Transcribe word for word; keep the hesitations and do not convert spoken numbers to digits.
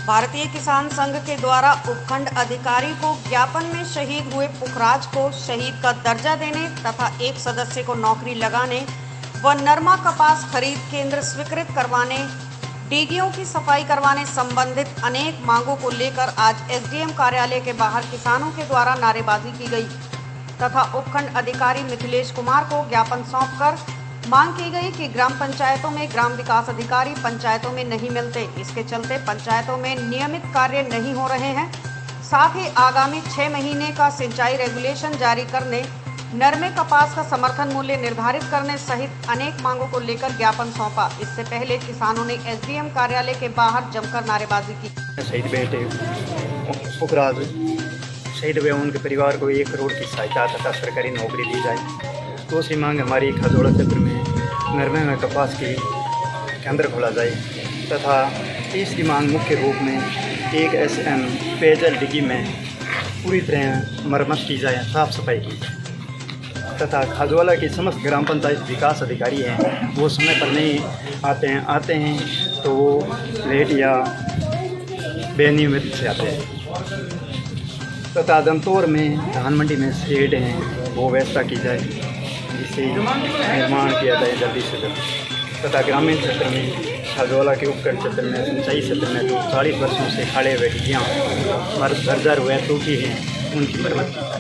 भारतीय किसान संघ के द्वारा उपखंड अधिकारी को ज्ञापन में शहीद हुए पुखराज को शहीद का दर्जा देने तथा एक सदस्य को नौकरी लगाने व नरमा कपास खरीद केंद्र स्वीकृत करवाने, डीगियों की सफाई करवाने संबंधित अनेक मांगों को लेकर आज एसडीएम कार्यालय के बाहर किसानों के द्वारा नारेबाजी की गई तथा उपखंड अधिकारी मिथिलेश कुमार को ज्ञापन सौंपकर मांग की गई कि ग्राम पंचायतों में ग्राम विकास अधिकारी पंचायतों में नहीं मिलते। इसके चलते पंचायतों में नियमित कार्य नहीं हो रहे हैं। साथ ही आगामी छः महीने का सिंचाई रेगुलेशन जारी करने, नरमे कपास का समर्थन मूल्य निर्धारित करने सहित अनेक मांगों को लेकर ज्ञापन सौंपा। इससे पहले किसानों ने एसडीएम कार्यालय के बाहर जमकर नारेबाजी की। शहीद बेटे पुखराज शहीद हुए, उनके परिवार को एक करोड़ की सहायता तथा सरकारी नौकरी दी जाए। दूसरी मांग हमारी खजोड़ा क्षेत्र में नरमे में कपास की केंद्र खोला जाए तथा तीसरी मांग मुख्य रूप में एक एस एम पेयजल डिग्गी में पूरी तरह मरम्मत की जाए, साफ सफाई की तथा खाजवाला की समस्त ग्राम पंचायत विकास अधिकारी हैं, वो समय पर नहीं आते हैं आते हैं तो वो लेट या बेनियमित से आते हैं तथा दमतौर में धान मंडी में शेड हैं, वो व्यवस्था की जाए जिससे निर्माण किया जाए जल्दी से जल्दी तथा ग्रामीण क्षेत्र में खाजवाला के उपखंड क्षेत्र में सिंचाई क्षेत्र में जो चालीस वर्षों से खड़े हुए डिग्गियाँ मर जर्जर हुए टूटी हैं, उनकी मरम्मत की जाए।